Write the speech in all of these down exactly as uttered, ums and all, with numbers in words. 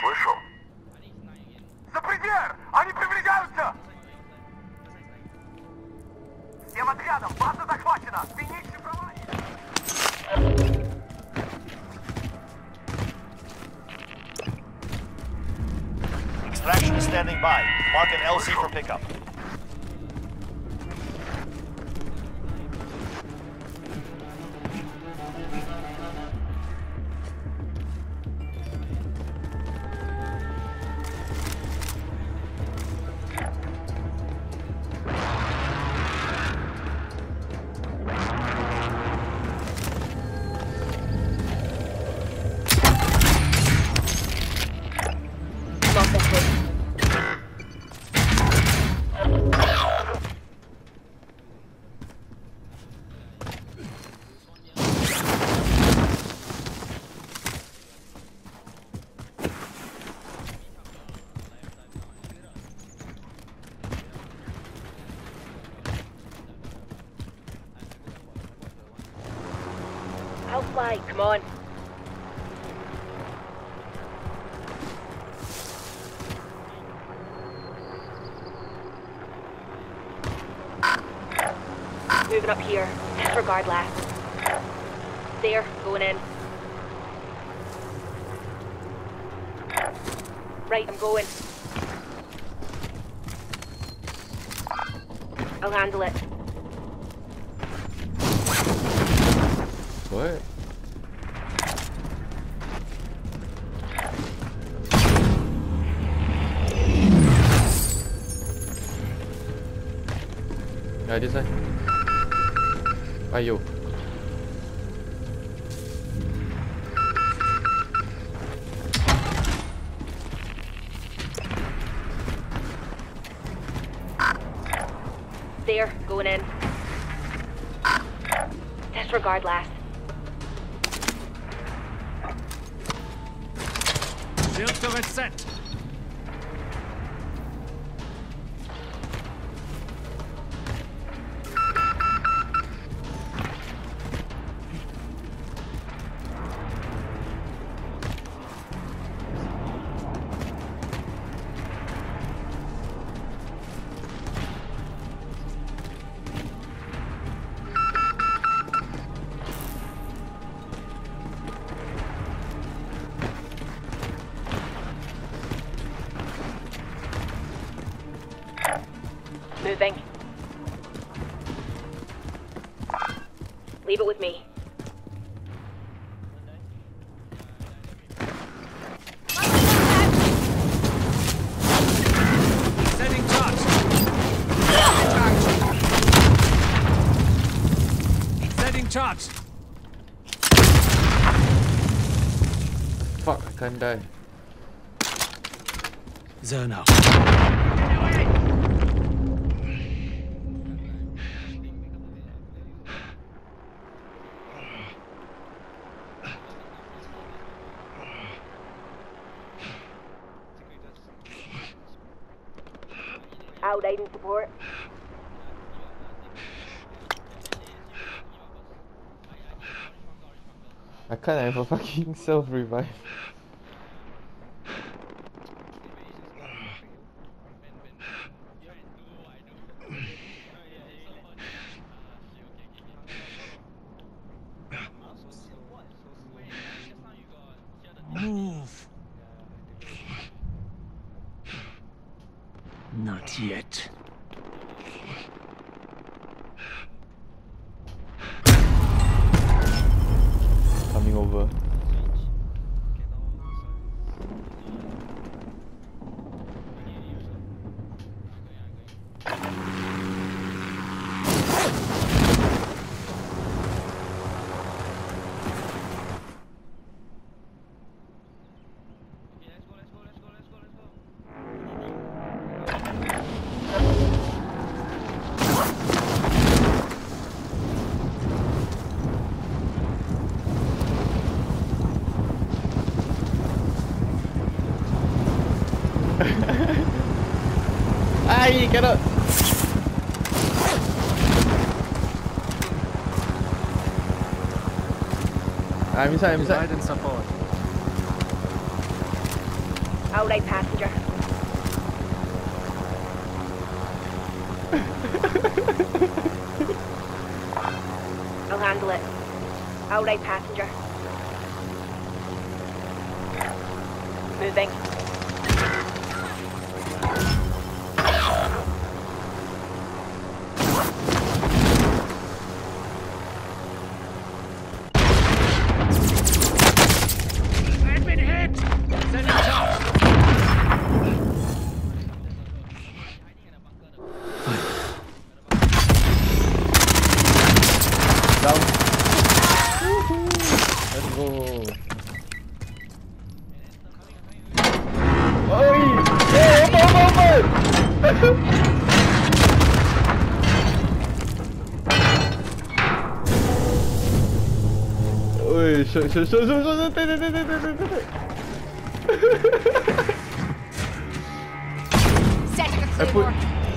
слышал? Запредер! Они приближаются! Всем отрядом! База захвачена! Финиш шифрования! Extraction is standing by. Mark an L C for pickup. I'll fly, come on. Moving up here. Disregard last. There, going in. Right, I'm going. I'll handle it. What? Rồi đi xe. Bay vô. There, going in. Disregard last. Shield turret set. Moving. Leave it with me. Setting charge. Setting charge. Fuck, I can't die. Zone out. Out aiding support. I can't have a fucking self revive. Move. Not yet. Coming over. Ay, cannot. I'm inside, I'm inside. Provide and support. Outright passenger. I'll handle it. Outright passenger. Moving. I've been hit! Sending shots! Down. Let's go. Oi! Hey, open, open! Oi, shoot, shoot, shoot, shoot, shoot, shoot, shoot, shoot, shoot, shoot. Setting a I put, claymore.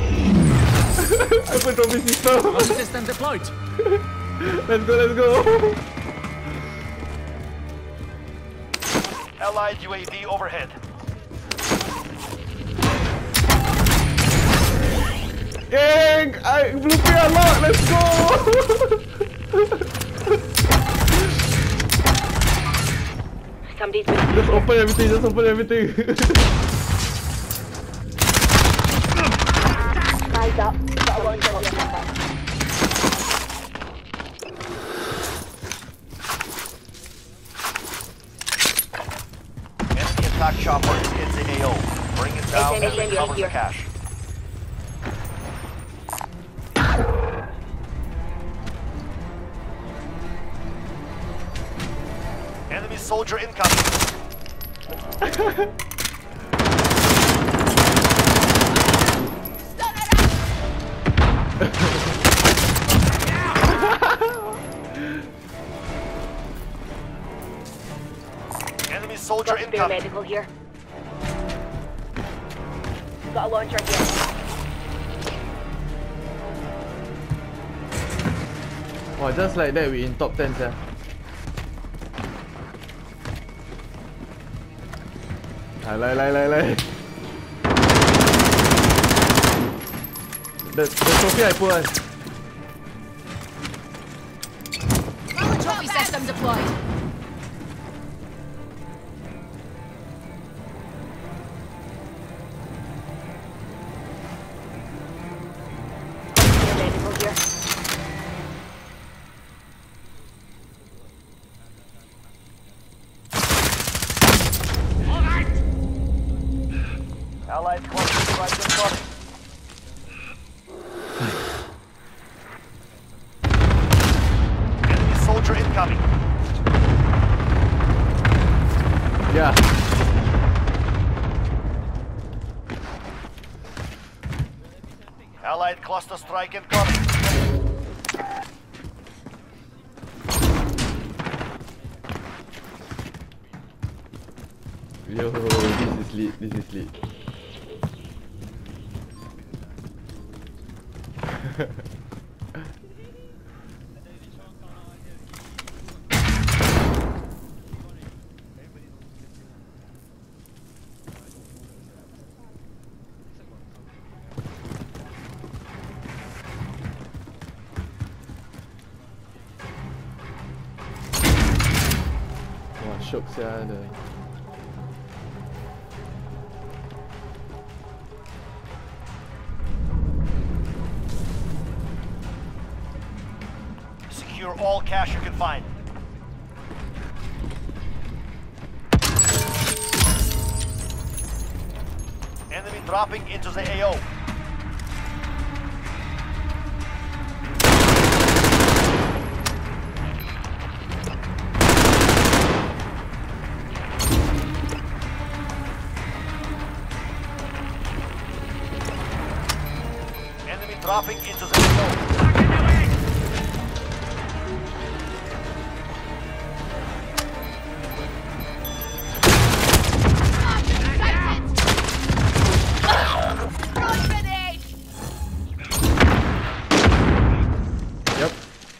I put zombie system. One system deployed. Let's go, let's go. Allied U A V overhead. Gang, I blew me a lot. Let's go. Somebody's been Just open everything. Just open everything. eyes up. Got a launcher on the other. Enemy attack chopper is in the A O. Bring it down and Enemy recover the here. cash. Enemy soldier incoming. Enemy soldier Got spare incoming. medical here. Got a launcher here. Wow, just like that, we in top ten, sir. Ah, lai, lai, lai, lai. The, the trophy I put on. Trophy system deployed. Spare medical here. Allied cluster strike incoming. Enemy soldier incoming. Yeah. Allied cluster strike incoming. Yo, this is lit, this is lit. Wah, syok sia the. Secure all cash you can find. Enemy dropping into the A O. Enemy dropping into the A O. Yep.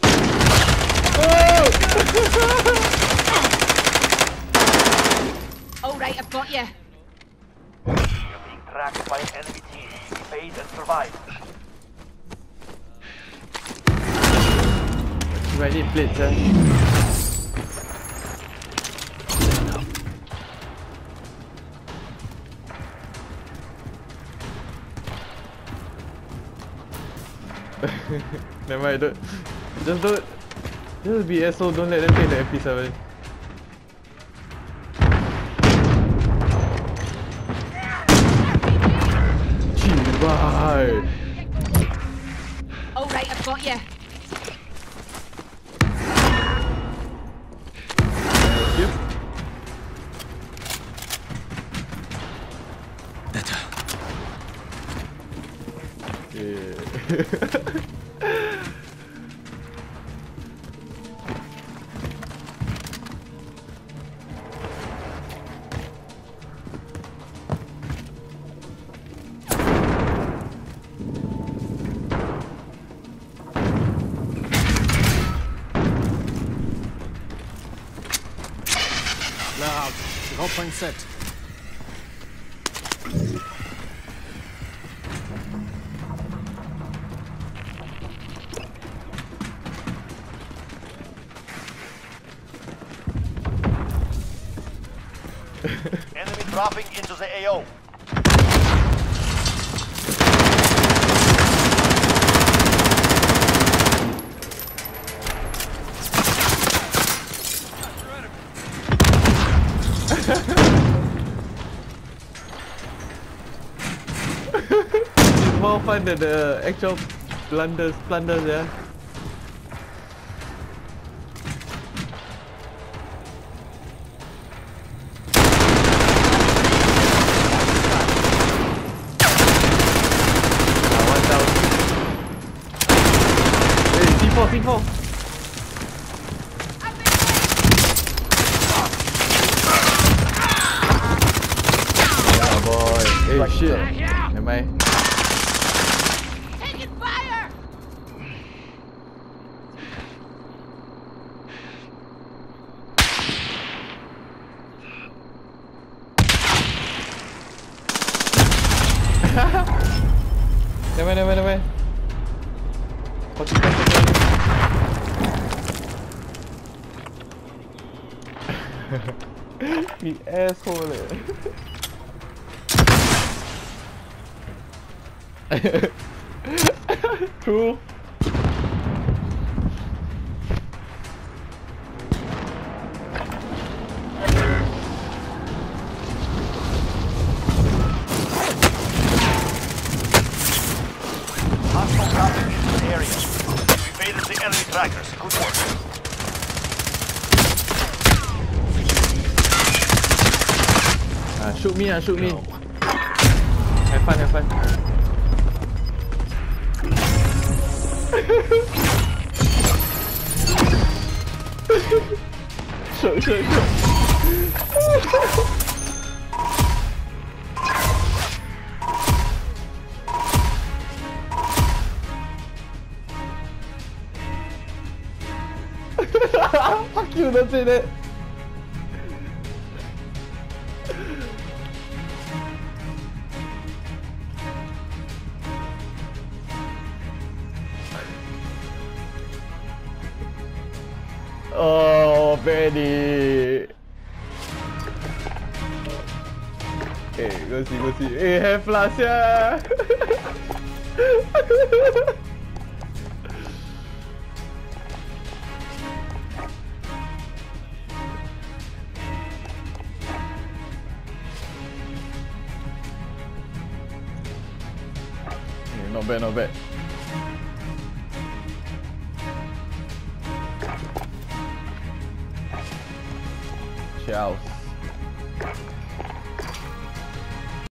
Oh! All right, I've got you. tracked by an enemy team. Evade and survive. I need plates, eh? Never mind, don't, just don't, just be asshole, don't let them take the M P seven. Bye. All right, I've got you. Yep. Better. Yeah. Là, grand point set. Enemy dropping into the A O. It's more fun than the actual blunders, blunders, yeah. Ah, one down. Hey, C four, C four. Yeah, boy. Hey, shit. Am I? Taking fire! Never mind, never mind, never mind. forty-five seconds. You asshole, eh. True. Hostile dropping into the area. You evaded the enemy trackers. Good work. Ah, shoot me, ah, shoot me. Have fun, have fun. Shoot, shoot, shoot. Fuck you, don't say that. Oh, Benny. Hey, go see, go see. Hey, have flash, yeah. Hey, not bad, not bad. Ciao.